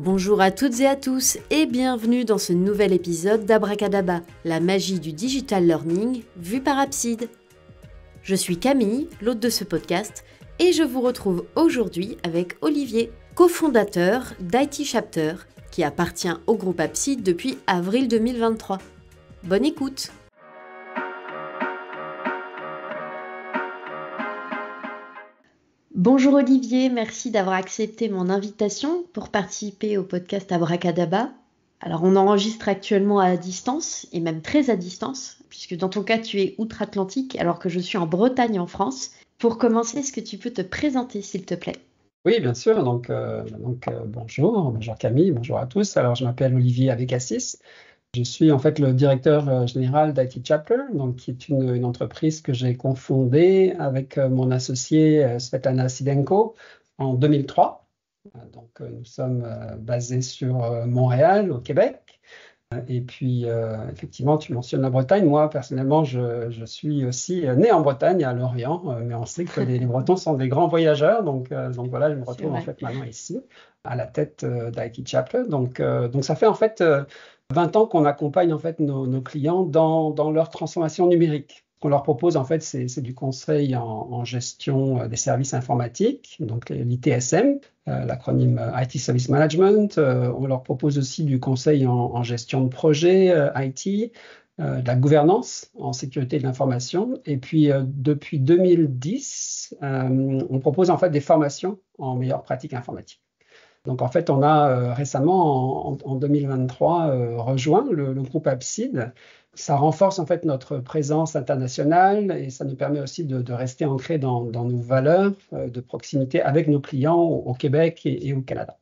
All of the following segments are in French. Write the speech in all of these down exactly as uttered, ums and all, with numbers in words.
Bonjour à toutes et à tous et bienvenue dans ce nouvel épisode d'Abracadabra, la magie du digital learning vue par Abside. Je suis Camille, l'hôte de ce podcast, et je vous retrouve aujourd'hui avec Olivier, cofondateur d'I T Chapter, qui appartient au groupe Abside depuis avril deux mille vingt-trois. Bonne écoute! Bonjour Olivier, merci d'avoir accepté mon invitation pour participer au podcast Abracadabra. Alors on enregistre actuellement à distance, et même très à distance, puisque dans ton cas tu es outre-Atlantique alors que je suis en Bretagne en France. Pour commencer, est-ce que tu peux te présenter s'il te plaît ? Oui, bien sûr. Donc, euh, donc euh, bonjour, bonjour Camille, bonjour à tous. Alors je m'appelle Olivier Abécassis. Je suis en fait le directeur euh, général d'I T Chapter, donc qui est une, une entreprise que j'ai confondée avec euh, mon associé euh, Svetlana Sidenko en deux mille trois. Euh, donc euh, nous sommes euh, basés sur euh, Montréal, au Québec. Euh, Et puis euh, effectivement, tu mentionnes la Bretagne. Moi personnellement, je, je suis aussi euh, né en Bretagne, à Lorient, euh, mais on sait que les, les Bretons sont des grands voyageurs. Donc, euh, donc voilà, je me C'est retrouve en vrai. fait maintenant ici, à la tête euh, d'I T Chapter. Donc, euh, donc ça fait en fait euh, vingt ans qu'on accompagne en fait nos, nos clients dans, dans leur transformation numérique. Ce qu'on leur propose en fait, c'est, c'est du conseil en, en gestion euh, des services informatiques, donc l'I T S M, euh, l'acronyme euh, I T Service Management. Euh, on leur propose aussi du conseil en, en gestion de projet euh, I T, euh, de la gouvernance en sécurité de l'information. Et puis euh, depuis deux mille dix, euh, on propose en fait des formations en meilleures pratiques informatiques. Donc en fait, on a euh, récemment, en, en deux mille vingt-trois, euh, rejoint le, le groupe Abside. Ça renforce en fait notre présence internationale et ça nous permet aussi de, de rester ancrés dans, dans nos valeurs euh, de proximité avec nos clients au, au Québec et, et au Canada.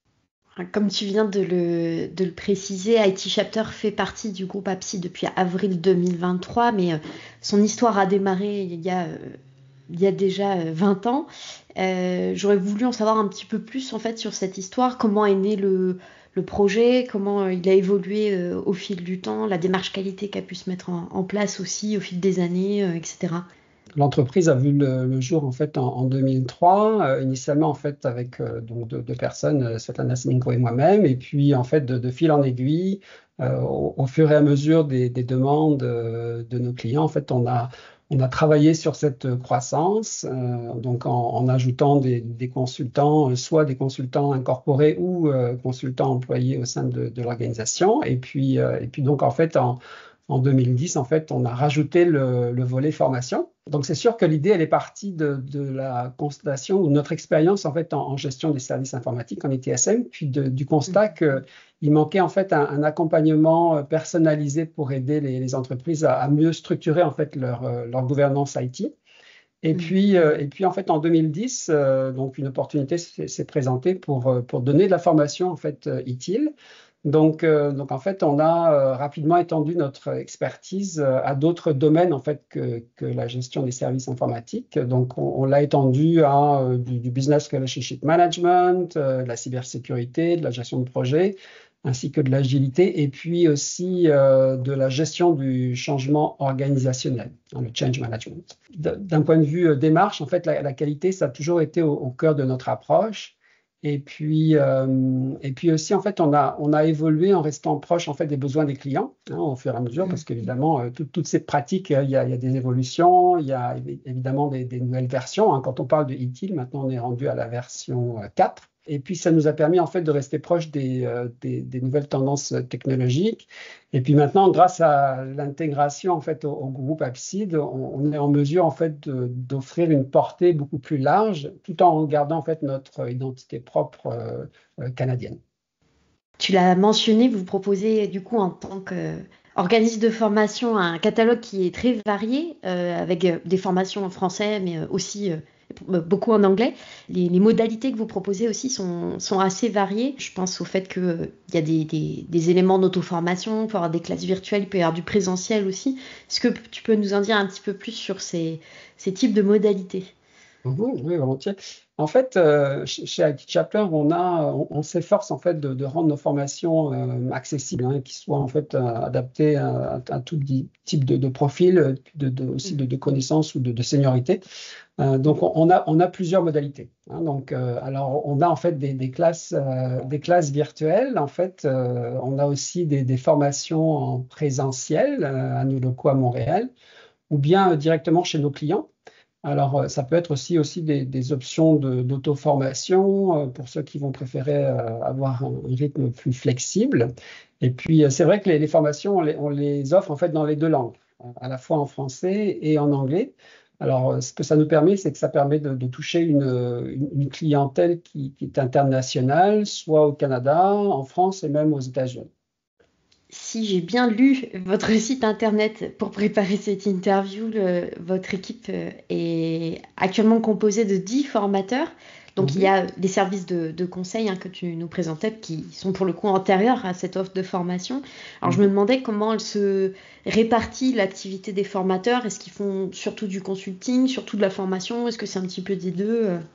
Comme tu viens de le, de le préciser, I T Chapter fait partie du groupe Abside depuis avril deux mille vingt-trois, mais euh, son histoire a démarré il y a, euh, il y a déjà euh, vingt ans. Euh, j'aurais voulu en savoir un petit peu plus en fait sur cette histoire, comment est né le, le projet, comment euh, il a évolué euh, au fil du temps, la démarche qualité qu'a pu se mettre en, en place aussi au fil des années, euh, et cetera. L'entreprise a vu le, le jour en fait en, en deux mille trois, euh, initialement en fait avec euh, donc deux, deux personnes, euh, Svetlana Sidenko et moi-même, et puis en fait de, de fil en aiguille, euh, au, au fur et à mesure des, des demandes euh, de nos clients, en fait on a on a travaillé sur cette croissance, euh, donc en, en ajoutant des, des consultants, euh, soit des consultants incorporés ou euh, consultants employés au sein de, de l'organisation, et puis euh, et puis donc en fait en En deux mille dix, en fait, on a rajouté le, le volet formation. Donc, c'est sûr que l'idée, elle est partie de, de la constatation ou notre expérience en fait en, en gestion des services informatiques en I T S M, puis de, du constat qu'il manquait en fait un, un accompagnement personnalisé pour aider les, les entreprises à, à mieux structurer en fait leur, leur gouvernance I T. Et puis, euh, et puis en fait, en deux mille dix, euh, donc une opportunité s'est, s'est présentée pour, pour donner de la formation en fait utile. Donc, euh, donc en fait, on a euh, rapidement étendu notre expertise euh, à d'autres domaines en fait que, que la gestion des services informatiques. Donc, on, on l'a étendu à euh, du, du business relationship management, euh, de la cybersécurité, de la gestion de projet, ainsi que de l'agilité, et puis aussi euh, de la gestion du changement organisationnel, hein, le change management. D'un point de vue euh, démarche, en fait, la, la qualité, ça a toujours été au, au cœur de notre approche. Et puis, euh, et puis aussi, en fait, on a, on a évolué en restant proche en fait, des besoins des clients, hein, au fur et à mesure, parce qu'évidemment, euh, tout, toutes ces pratiques, euh, il y a, il y a des évolutions, il y a évidemment des, des nouvelles versions. Hein. Quand on parle de I T I L, maintenant, on est rendu à la version quatre. Et puis, ça nous a permis en fait de rester proche des, euh, des, des nouvelles tendances technologiques. Et puis maintenant, grâce à l'intégration en fait au, au groupe Abside, on, on est en mesure en fait de, d'offrir une portée beaucoup plus large, tout en gardant en fait notre identité propre euh, euh, canadienne. Tu l'as mentionné, vous proposez du coup en tant qu'organisme de formation un catalogue qui est très varié, euh, avec euh, des formations en français, mais euh, aussi euh, beaucoup en anglais. Les, les modalités que vous proposez aussi sont, sont assez variées. Je pense au fait qu'il euh, y a des, des, des éléments d'auto-formation, il peut y avoir des classes virtuelles, il peut y avoir du présentiel aussi. Est-ce que tu peux nous en dire un petit peu plus sur ces, ces types de modalités ? Mmh, oui, volontiers. En fait, euh, chez chez I T Chapter, on a, on, on s'efforce en fait de, de rendre nos formations euh, accessibles, hein, qui soient en fait euh, adaptées à, à tout di- type de, de profil, de, de- aussi de, Mhm. de connaissances ou de, de seniorité. Euh, donc, on, on a, on a plusieurs modalités, hein. Donc, euh, alors, on a en fait des, des classes, euh, des classes virtuelles. En fait, euh, on a aussi des, des formations en présentiel euh, à nos locaux à Montréal, ou bien euh, directement chez nos clients. Alors, euh, ça peut être aussi, aussi des, des options de- d'auto-formation euh, pour ceux qui vont préférer euh, avoir un, un rythme plus flexible. Et puis, euh, c'est vrai que les, les formations, on les, on les offre en fait dans les deux langues, euh, à la fois en français et en anglais. Alors, euh, ce que ça nous permet, c'est que ça permet de, de toucher une, une- une clientèle qui, qui est internationale, soit au Canada, en France et même aux États-Unis. Si j'ai bien lu votre site internet pour préparer cette interview, le- votre équipe euh, est actuellement composée de dix formateurs. Donc il y Mhm. a des services de, de conseil hein, que tu nous présentais qui sont pour le coup antérieurs à cette offre de formation. Alors je me Mhm. demandais comment elle se répartit l'activité des formateurs. Est-ce qu'ils font surtout du consulting, surtout de la formation? Est-ce que c'est un petit peu des deux? euh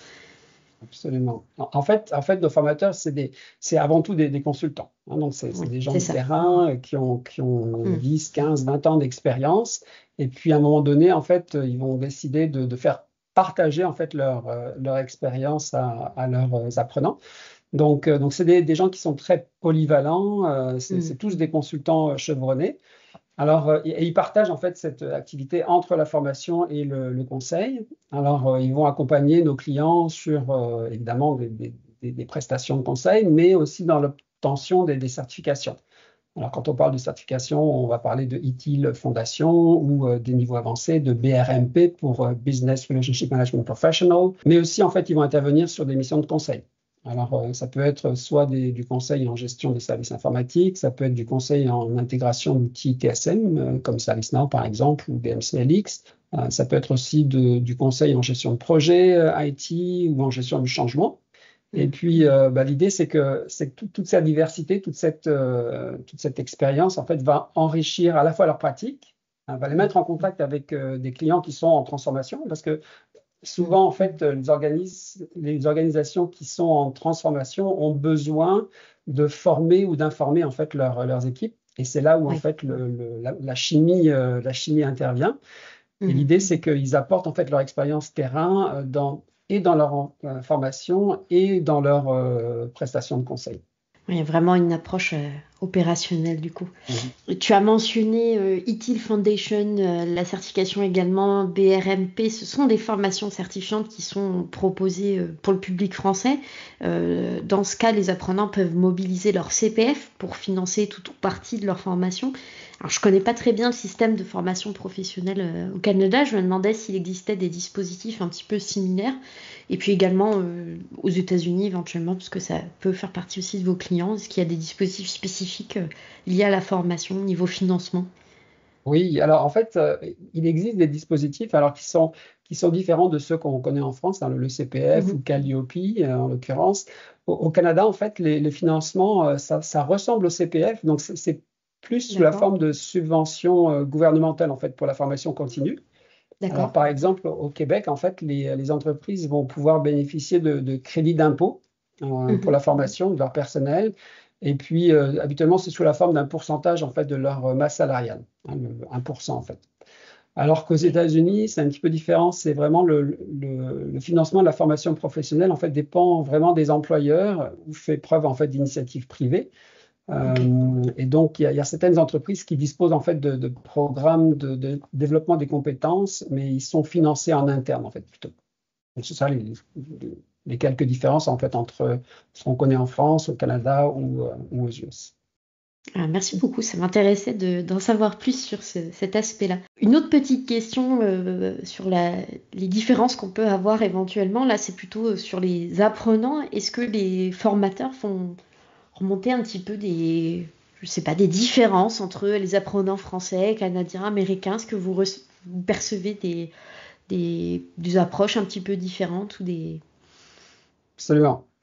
Absolument. En en fait, en fait, nos formateurs, c'est des, c'est avant tout des, des consultants, hein. Donc, c'est c'est Oui, des gens c'est de ça. terrain euh, qui ont, qui ont Hmm. dix, quinze, vingt ans d'expérience. Et puis, à un moment donné, en fait, euh, ils vont décider de, de faire partager, en fait, leur, euh, leur expérience à, à leurs euh, apprenants. Donc, euh, donc c'est des, des gens qui sont très polyvalents. Euh, c'est Hmm. c'est tous des consultants euh, chevronnés. Alors, euh, et ils partagent en fait cette activité entre la formation et le, le conseil. Alors, euh, ils vont accompagner nos clients sur euh, évidemment des, des- des- des prestations de conseil, mais aussi dans l'obtention des, des certifications. Alors, quand on parle de certification, on va parler de I T I L Fondation ou euh, des niveaux avancés de B R M P pour euh, Business Relationship Management Professional, mais aussi en fait, ils vont intervenir sur des missions de conseil. Alors, euh, ça peut être soit des- du conseil en gestion des services informatiques, ça peut être du conseil en intégration d'outils T S M, euh, comme ServiceNow par exemple, ou B M C L X. Euh, ça peut être aussi de- du conseil en gestion de projet euh, I T ou en gestion du changement. Et Hmm. puis, euh, bah, l'idée, c'est que, c'est que tout- toute cette diversité, toute cette, euh, toute cette expérience, en fait, va enrichir à la fois leur pratique, hein, va les mettre en contact avec euh, des clients qui sont en transformation, parce que Hmm. souvent, en fait, les organis- les organisations qui sont en transformation ont besoin de former ou d'informer, en fait, leur- leurs équipes. Et c'est là où, en Oui. fait, le- le- la, la chimie, euh, la chimie intervient. Et Hmm. l'idée, c'est qu'ils apportent en fait leur expérience terrain euh, dans, et dans leur euh, formation et dans leur euh, prestation de conseil. Oui, il y a vraiment une approche euh, opérationnelle du coup. Mhm. Tu as mentionné euh, I T I L Foundation, euh, la certification également B R M P. Ce sont des formations certifiantes qui sont proposées euh, pour le public français. Euh, dans ce cas, les apprenants peuvent mobiliser leur C P F pour financer toute ou partie de leur formation. Alors, je ne connais pas très bien le système de formation professionnelle euh, au Canada. Je me demandais s'il existait des dispositifs un petit peu similaires. Et puis également euh, aux États-Unis éventuellement, parce que ça peut faire partie aussi de vos clients. Est-ce qu'il y a des dispositifs spécifiques euh, liés à la formation, niveau financement? Oui, alors en fait, euh, il existe des dispositifs alors qui sont, qui sont différents de ceux qu'on connaît en France, hein, le C P F ou Mhm. Calliope euh, en l'occurrence. Au, au Canada, en fait, les, les financements, euh, ça, ça ressemble au C P F, donc c'est c'est plus sous la D'accord, forme de subventions euh, gouvernementales en fait pour la formation continue. Alors, d'accord. par exemple, au Québec, en fait, les, les entreprises vont pouvoir bénéficier de, de crédits d'impôt euh, pour Mhm. la formation de leur personnel. Et puis, euh, habituellement, c'est sous la forme d'un pourcentage en fait de leur euh, masse salariale, hein, le un pour cent en fait. Alors qu'aux Ok. États-Unis, c'est un petit peu différent. C'est vraiment le, le- le financement de la formation professionnelle en fait dépend vraiment des employeurs ou fait preuve en fait d'initiatives privées. Ok. Euh, et donc, il y, a, il y a certaines entreprises qui disposent en fait de, de programmes de, de développement des compétences, mais ils sont financés en interne en fait plutôt. Donc, c'est ça les, les quelques différences en fait entre ce qu'on connaît en France, au Canada ou, euh, ou aux U S. Ah, merci beaucoup, ça m'intéressait de- d'en savoir plus sur ce- cet aspect-là. Une autre petite question euh, sur la- les différences qu'on peut avoir éventuellement, là c'est plutôt euh, sur les apprenants. Est-ce que les formateurs font remonter un petit peu des, je sais pas, des différences entre les apprenants français, canadiens, américains? Est-ce que vous, rece- vous percevez des, des, des approches un petit peu différentes ou des... Absolument.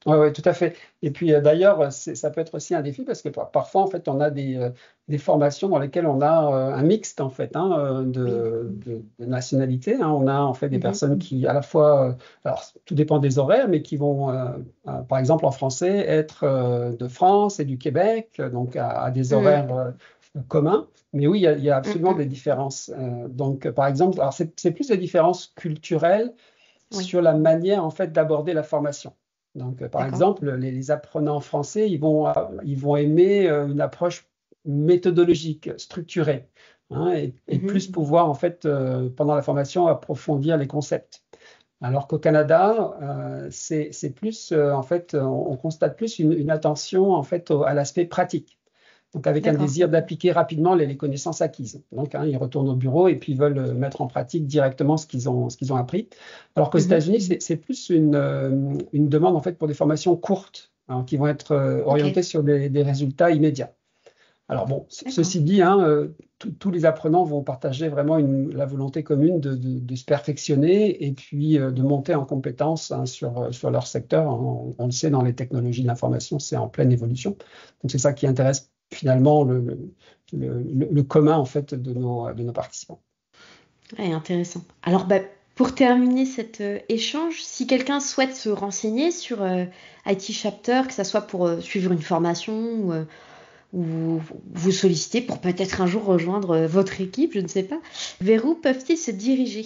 Ouais, ouais, tout à fait. Et puis euh, d'ailleurs, c'est- ça peut être aussi un défi parce que par- parfois, en fait, on a des, euh, des formations dans lesquelles on a euh, un mixte en fait hein, euh, Oui. de, de, de nationalités, hein. On a en fait des Mhm. personnes qui, à la fois, euh, alors tout dépend des horaires, mais qui vont, euh, euh, par exemple en français, être euh, de France et du Québec, donc à, à des Mhm. horaires euh, communs. Mais oui, il y a, il y a absolument Mhm. des différences. Euh, donc, par exemple, alors c'est c'est plus des différences culturelles Oui, sur la manière en fait d'aborder la formation. Donc, euh, par d'accord. exemple, les, les apprenants français, ils vont, euh, ils vont aimer euh, une approche méthodologique, structurée, hein, et, et Mhm. plus pouvoir en fait euh, pendant la formation approfondir les concepts. Alors qu'au Canada, euh, c'est c'est plus euh, en fait, on, on constate plus une, une attention en fait au- à l'aspect pratique. Donc avec un D'accord. désir d'appliquer rapidement les, les connaissances acquises. Donc hein, ils retournent au bureau et puis ils veulent euh, mettre en pratique directement ce qu'ils ont, ce qu'ils ont appris. Alors qu'aux Mhm. États-Unis, c'est c'est plus une, euh, une demande en fait pour des formations courtes, hein, qui vont être euh, Ok, orientées sur des, des résultats immédiats. Alors bon, ce- d'accord. ceci dit, hein, euh, tous tous les apprenants vont partager vraiment une- la volonté commune de, de- de se perfectionner et puis euh, de monter en compétences hein, sur, euh, sur leur secteur. On, on le sait, dans les technologies de l'information, c'est en pleine évolution. Donc c'est ça qui intéresse finalement le, le- le- le- le commun en fait de nos, de nos participants. Ouais, intéressant. Alors, bah, pour terminer cet euh, échange, si quelqu'un souhaite se renseigner sur euh, I T Chapter, que ce soit pour euh, suivre une formation ou, euh, ou vous solliciter pour peut-être un jour rejoindre euh, votre équipe, je ne sais pas, vers où peuvent-ils se diriger?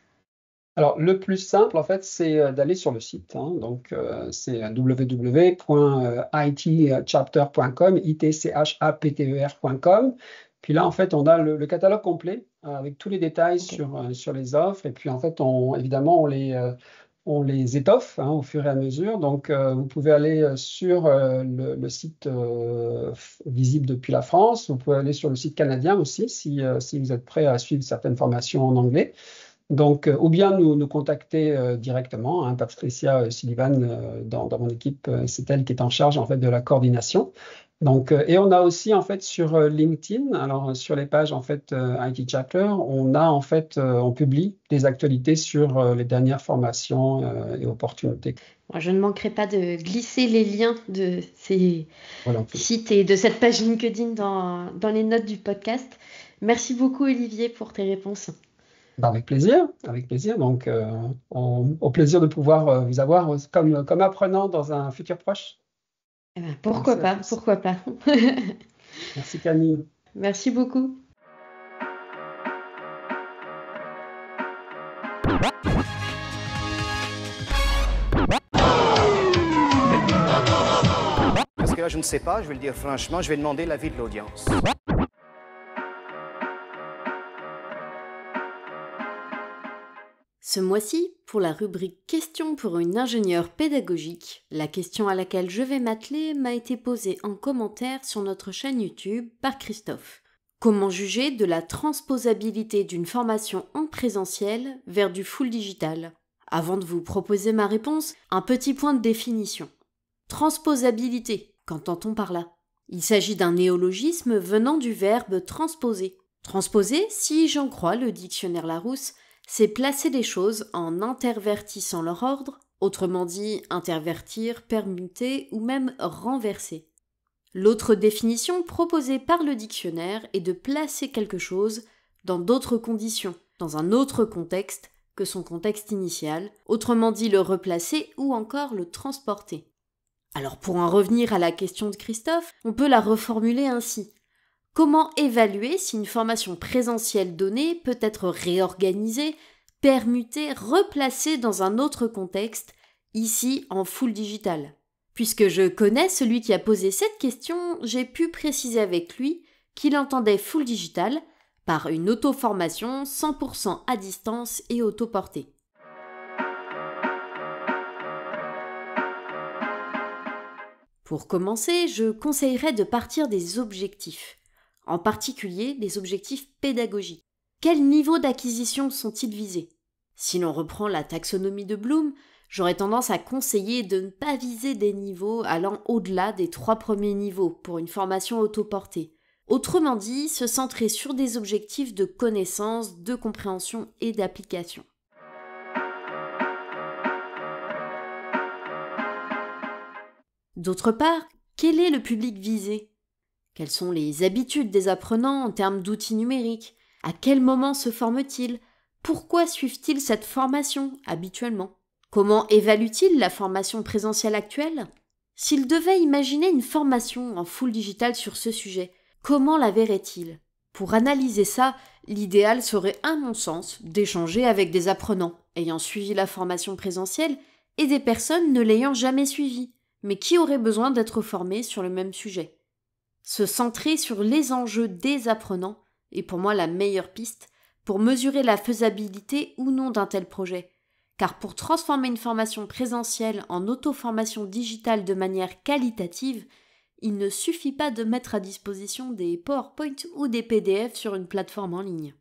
Alors, le plus simple, en fait, c'est euh, d'aller sur le site, hein. Donc, euh, c'est w w w point i t chapter point com, i t c h a p t e r point com. Puis là, en fait, on a le, le catalogue complet euh, avec tous les détails Ok, sur, euh, sur les offres. Et puis, en fait, on, évidemment, on les, euh, on les étoffe hein, au fur et à mesure. Donc, euh, vous pouvez aller euh, sur euh, le, le site euh, f- visible depuis la France. Vous pouvez aller sur le site canadien aussi si, euh, si vous êtes prêt à suivre certaines formations en anglais. Donc, euh, ou bien nous, nous contacter euh, directement, hein, Patricia euh, Sullivan, euh, dans, dans mon équipe, euh, c'est elle qui est en charge en fait de la coordination. Donc, euh, et on a aussi en fait sur euh, LinkedIn, alors euh, sur les pages en fait euh, I T Chapter, on a en fait, euh, on publie des actualités sur euh, les dernières formations euh, et opportunités. moi, je ne manquerai pas de glisser les liens de ces Voilà. sites et de cette page LinkedIn dans, dans les notes du podcast. Merci beaucoup, Olivier, pour tes réponses. Bah, avec plaisir, avec plaisir. Donc, euh, on- au plaisir de pouvoir euh, vous avoir euh, comme, comme apprenant dans un futur proche. Eh ben, pourquoi Merci à pas, tous. pourquoi pas. Merci Camille. Merci beaucoup. Parce que là, je ne sais pas, je vais le dire franchement, je vais demander l'avis de l'audience. Ce mois-ci, pour la rubrique Questions pour une ingénieure pédagogique, la question à laquelle je vais m'atteler m'a été posée en commentaire sur notre chaîne YouTube par Christophe. Comment juger de la transposabilité d'une formation en présentiel vers du full digital? Avant de vous proposer ma réponse, un petit point de définition. Transposabilité, qu'entend-on par là? Il s'agit d'un néologisme venant du verbe transposer. Transposer, si j'en crois le dictionnaire Larousse, c'est placer les choses en intervertissant leur ordre, autrement dit intervertir, permuter ou même renverser. L'autre définition proposée par le dictionnaire est de placer quelque chose dans d'autres conditions, dans un autre contexte que son contexte initial, autrement dit le replacer ou encore le transporter. Alors pour en revenir à la question de Christophe, on peut la reformuler ainsi. Comment évaluer si une formation présentielle donnée peut être réorganisée, permutée, replacée dans un autre contexte, ici en full digital? Puisque je connais celui qui a posé cette question, j'ai pu préciser avec lui qu'il entendait full digital par une auto-formation cent pour cent à distance et autoportée. Pour commencer, je conseillerais de partir des objectifs, en particulier des objectifs pédagogiques. Quel niveau d'acquisition sont-ils visés? Si l'on reprend la taxonomie de Bloom, j'aurais tendance à conseiller de ne pas viser des niveaux allant au-delà des trois premiers niveaux pour une formation autoportée. Autrement dit, se centrer sur des objectifs de connaissance, de compréhension et d'application. D'autre part, quel est le public visé? Quelles sont les habitudes des apprenants en termes d'outils numériques? À quel moment se forment-ils? Pourquoi suivent-ils cette formation habituellement? Comment évaluent-ils la formation présentielle actuelle? S'ils devaient imaginer une formation en full digital sur ce sujet, comment la verraient-ils? Pour analyser ça, l'idéal serait, à mon sens, d'échanger avec des apprenants ayant suivi la formation présentielle et des personnes ne l'ayant jamais suivie, mais qui auraient besoin d'être formées sur le même sujet. Se centrer sur les enjeux des apprenants est pour moi la meilleure piste pour mesurer la faisabilité ou non d'un tel projet. Car pour transformer une formation présentielle en auto-formation digitale de manière qualitative, il ne suffit pas de mettre à disposition des PowerPoint ou des P D F sur une plateforme en ligne.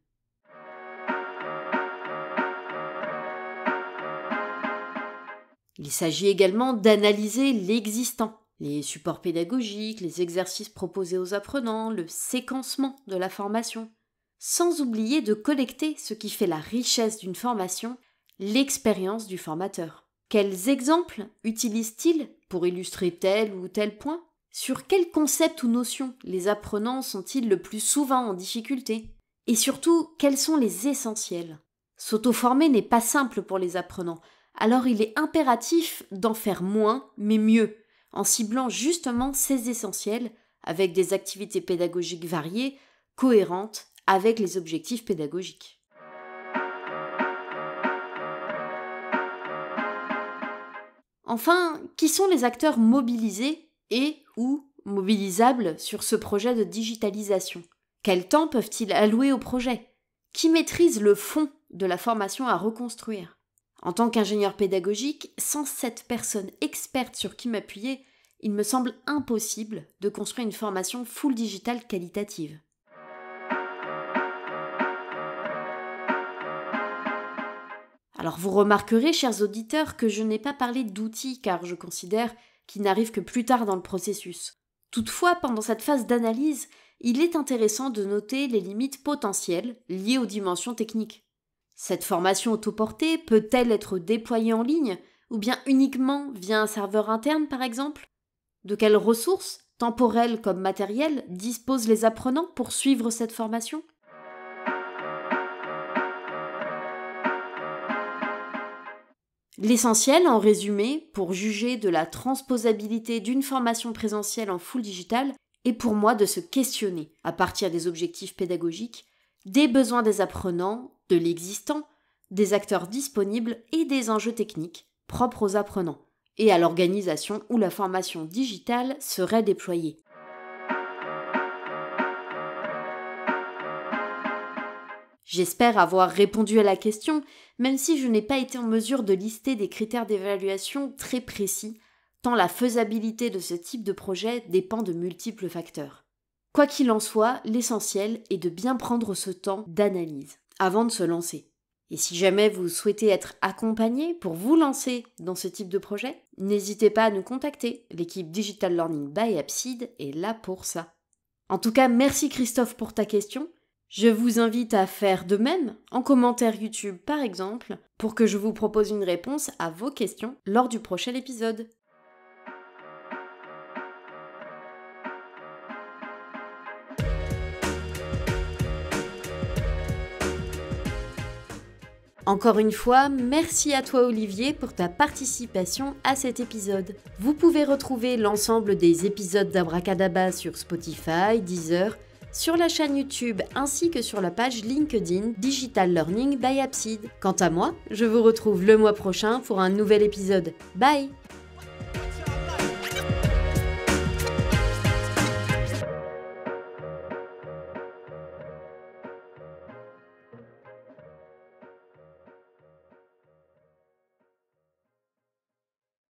Il s'agit également d'analyser l'existant, les supports pédagogiques, les exercices proposés aux apprenants, le séquencement de la formation, sans oublier de collecter ce qui fait la richesse d'une formation, l'expérience du formateur. Quels exemples utilise-t-il pour illustrer tel ou tel point? Sur quels concepts ou notions les apprenants sont-ils le plus souvent en difficulté? Et surtout, quels sont les essentiels? S'auto-former n'est pas simple pour les apprenants, alors il est impératif d'en faire moins, mais mieux, en ciblant justement ces essentiels avec des activités pédagogiques variées, cohérentes avec les objectifs pédagogiques. Enfin, qui sont les acteurs mobilisés et ou mobilisables sur ce projet de digitalisation? Quel temps peuvent-ils allouer au projet? Qui maîtrise le fond de la formation à reconstruire? En tant qu'ingénieur pédagogique, sans cette personne experte sur qui m'appuyer, il me semble impossible de construire une formation full digital qualitative. Alors vous remarquerez, chers auditeurs, que je n'ai pas parlé d'outils car je considère qu'ils n'arrivent que plus tard dans le processus. Toutefois, pendant cette phase d'analyse, il est intéressant de noter les limites potentielles liées aux dimensions techniques. Cette formation autoportée peut-elle être déployée en ligne ou bien uniquement via un serveur interne par exemple? De quelles ressources, temporelles comme matérielles, disposent les apprenants pour suivre cette formation? L'essentiel, en résumé, pour juger de la transposabilité d'une formation présentielle en full digital, est pour moi de se questionner, à partir des objectifs pédagogiques, des besoins des apprenants, de l'existant, des acteurs disponibles et des enjeux techniques propres aux apprenants, et à l'organisation où la formation digitale serait déployée. J'espère avoir répondu à la question, même si je n'ai pas été en mesure de lister des critères d'évaluation très précis, tant la faisabilité de ce type de projet dépend de multiples facteurs. Quoi qu'il en soit, l'essentiel est de bien prendre ce temps d'analyse avant de se lancer. Et si jamais vous souhaitez être accompagné pour vous lancer dans ce type de projet, n'hésitez pas à nous contacter. L'équipe Digital Learning by Appseed est là pour ça. En tout cas, merci Christophe pour ta question. Je vous invite à faire de même, en commentaire YouTube par exemple, pour que je vous propose une réponse à vos questions lors du prochain épisode. Encore une fois, merci à toi Olivier pour ta participation à cet épisode. Vous pouvez retrouver l'ensemble des épisodes d'Abracadabra sur Spotify, Deezer, sur la chaîne YouTube ainsi que sur la page LinkedIn Digital Learning by Appseed. Quant à moi, je vous retrouve le mois prochain pour un nouvel épisode. Bye!